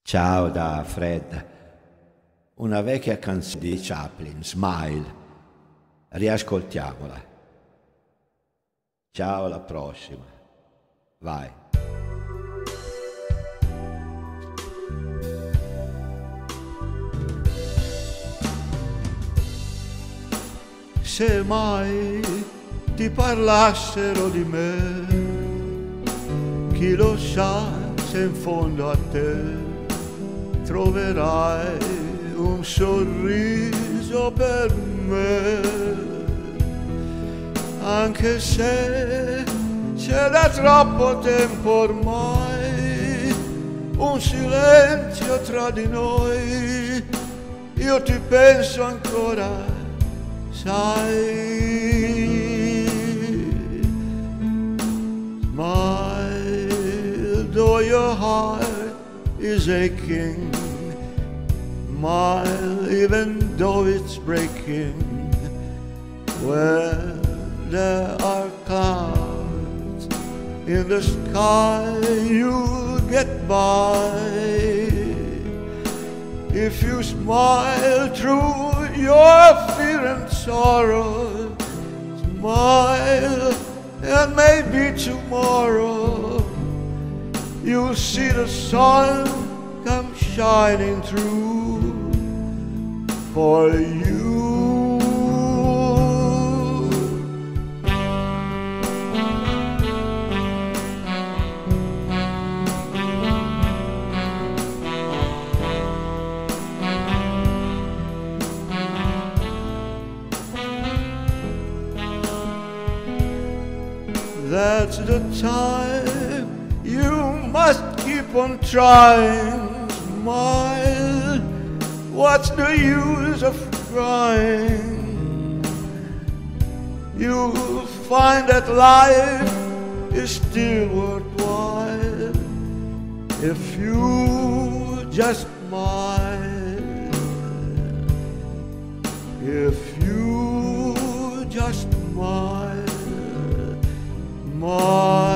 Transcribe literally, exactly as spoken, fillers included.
Ciao da Fred. Una vecchia canzone di Chaplin, Smile. Riascoltiamola. Ciao, alla prossima. Vai. Se mai ti parlassero di me, chi lo sa se in fondo a te troverai un sorriso per me, anche se c'è da troppo tempo ormai un silenzio tra di noi, io ti penso ancora, sai. Smile, though your heart is aching, smile even though it's breaking. Where there are clouds in the sky, you'll get by. If you smile through your fear and sorrow, smile and maybe tomorrow you'll see the sun come shining through for you. That's the time you must keep on trying. Smile, what's the use of crying? You'll find that life is still worthwhile if you just smile. If you just smile. Smile.